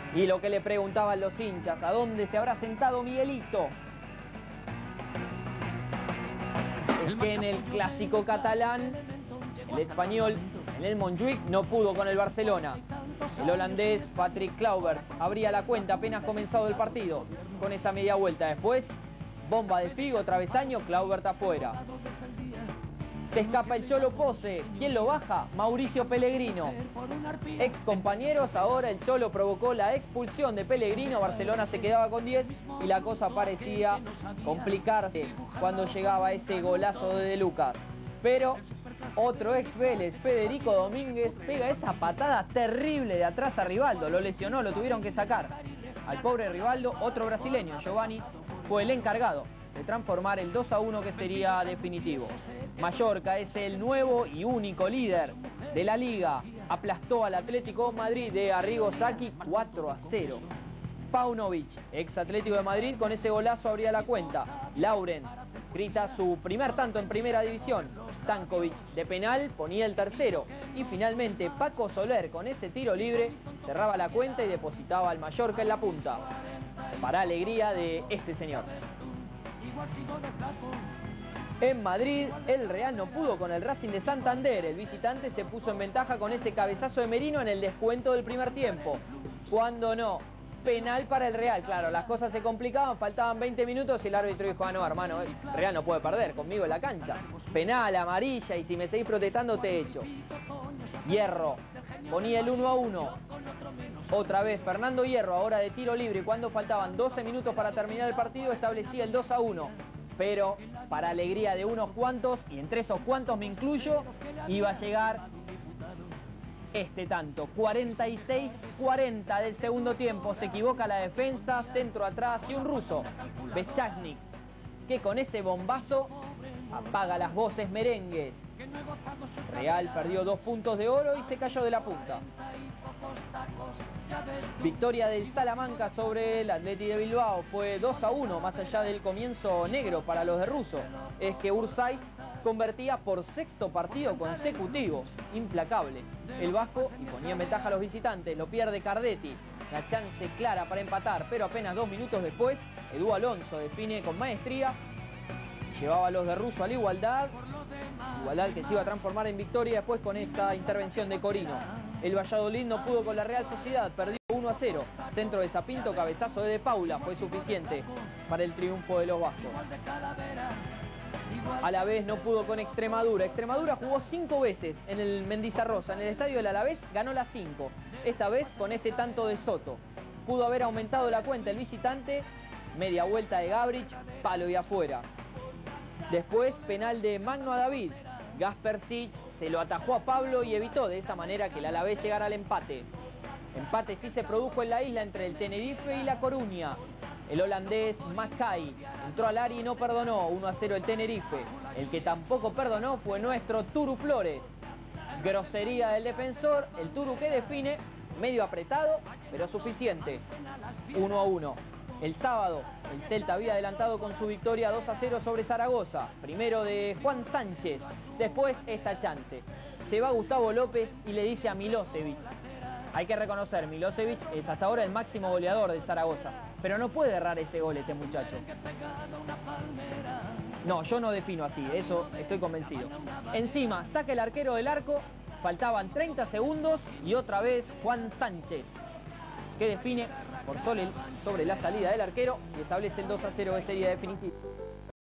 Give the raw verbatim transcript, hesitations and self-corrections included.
Y lo que le preguntaban los hinchas, ¿a dónde se habrá sentado Miguelito? Es que en el clásico catalán, el español, en el Montjuïc, no pudo con el Barcelona. El holandés Patrick Kluivert abría la cuenta apenas comenzado el partido, con esa media vuelta. Después, bomba de Figo, travesaño, Kluivert afuera. Se escapa el Cholo Pose. ¿Quién lo baja? Mauricio Pellegrino. Ex compañeros, ahora el Cholo provocó la expulsión de Pellegrino. Barcelona se quedaba con diez y la cosa parecía complicarse cuando llegaba ese golazo de De Lucas. Pero otro ex Vélez, Federico Domínguez, pega esa patada terrible de atrás a Rivaldo. Lo lesionó, lo tuvieron que sacar. Al pobre Rivaldo, otro brasileño, Giovanni, fue el encargado de transformar el dos a uno que sería definitivo. Mallorca es el nuevo y único líder de la Liga. Aplastó al Atlético de Madrid de Arrigo Sacchi cuatro a cero. Paunovic, ex Atlético de Madrid, con ese golazo abría la cuenta. Lauren grita su primer tanto en primera división. Stankovic de penal ponía el tercero. Y finalmente Paco Soler con ese tiro libre cerraba la cuenta y depositaba al Mallorca en la punta. Para alegría de este señor. En Madrid, el Real no pudo con el Racing de Santander. El visitante se puso en ventaja con ese cabezazo de Merino en el descuento del primer tiempo. Cuando no, penal para el Real. Claro, las cosas se complicaban, faltaban veinte minutos y el árbitro dijo, ah, no, hermano, el Real no puede perder, conmigo en la cancha. Penal, amarilla, y si me seguís protestando te echo. Hierro ponía el uno a uno. Otra vez Fernando Hierro, ahora de tiro libre, cuando faltaban doce minutos para terminar el partido, establecía el dos a uno. Pero para alegría de unos cuantos, y entre esos cuantos me incluyo, iba a llegar este tanto. cuarenta y seis cuarenta del segundo tiempo. Se equivoca la defensa, centro atrás y un ruso, Beschagnik, que con ese bombazo apaga las voces merengues. Real perdió dos puntos de oro y se cayó de la punta. Victoria del Salamanca sobre el Athletic de Bilbao. Fue dos a uno, más allá del comienzo negro para los de Russo. Es que Urzaiz convertía por sexto partido consecutivo. Implacable el vasco y ponía en ventaja a los visitantes. Lo pierde Cardetti. La chance clara para empatar, pero apenas dos minutos después, Edu Alonso define con maestría. Llevaba a los de Russo a la igualdad. Igualdad que se iba a transformar en victoria después con esa intervención de Corino. El Valladolid no pudo con la Real Sociedad, perdió uno a cero. Centro de Sapinto, cabezazo de De Paula, fue suficiente para el triunfo de los vascos. Alavés no pudo con Extremadura. Extremadura jugó cinco veces en el Mendizarroza. En el estadio del Alavés ganó las cinco. Esta vez con ese tanto de Soto. Pudo haber aumentado la cuenta el visitante. Media vuelta de Gabrich, palo y afuera. Después penal de Magno a David. Gaspersic se lo atajó a Pablo y evitó de esa manera que el Alavés llegara al empate. Empate sí se produjo en la isla entre el Tenerife y La Coruña. El holandés Mackay entró al área y no perdonó. uno a cero el Tenerife. El que tampoco perdonó fue nuestro Turu Flores. Grosería del defensor, el Turu que define, medio apretado, pero suficiente. uno a uno. El sábado, el Celta había adelantado con su victoria dos a cero sobre Zaragoza. Primero de Juan Sánchez, después esta chance. Se va Gustavo López y le dice a Milosevic. Hay que reconocer, Milosevic es hasta ahora el máximo goleador de Zaragoza. Pero no puede errar ese gol este muchacho. No, yo no defino así, de eso estoy convencido. Encima, saca el arquero del arco, faltaban treinta segundos y otra vez Juan Sánchez, que define por sobre, sobre la salida del arquero y establece el dos a cero ese día definitivo.